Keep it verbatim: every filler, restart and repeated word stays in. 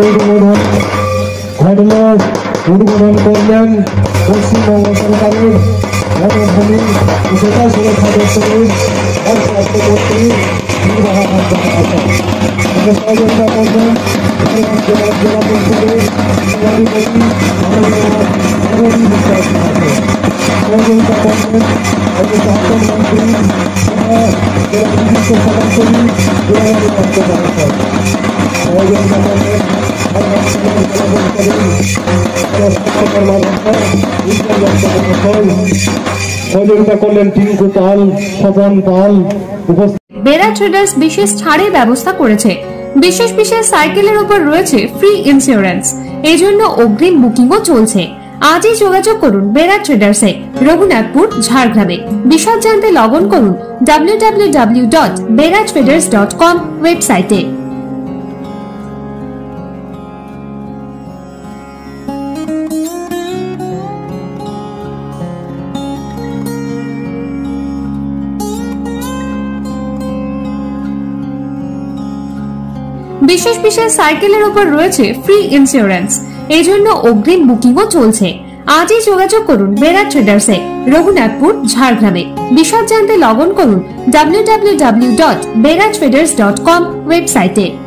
উদ্বোধন ঘটনা উদ্বোধন করলেন পশ্চিমবঙ্গ সরকারের বনভূমি উপজেলা সুরক্ষা দপ্তরের অর্থমন্ত্রী নির্বাহী সহযোগিতা করবেন জেলা জেলা পরিষদের সভাধিপতি সহযোগিতা করবেন মন্ত্রী জেলা বিশিষ্ট সভাপতি জেলাবাড়ি বন্দ্যোপাধ্যায় সহযোগিতা করবেন সহযোগিতা করলেন টিঙ্কু পাল স্বপন পাল। বেরা ট্রেডার্স বিশেষ ছাড়ের ব্যবস্থা করেছে। বিশেষ বিশেষ সাইকেলের উপর রয়েছে ফ্রি ইন্স্যুরেন্স, এই জন্য অগ্রিম বুকিংও চলছে। আজই যোগাযোগ করুন বেরা ট্রেডার্সে, রঘুনাথপুর, ঝাড়গ্রামে। বিশদ জানতে লগ অন করুন W W W dot Bera traders dot com ওয়েবসাইটে। বিশেষ বিশেষ সাইকেলের উপর রয়েছে ফ্রি ইন্স্যুরেন্স, এই জন্য অগ্রিম বুকিংও চলছে। আজই যোগাযোগ করুন বেরা ট্রেডার্সে, রঘুনাথপুর, ঝাড়গ্রামে। বিশদ জানতে লগ অন করুন W W W dot Bera traders dot com ওয়েবসাইটে।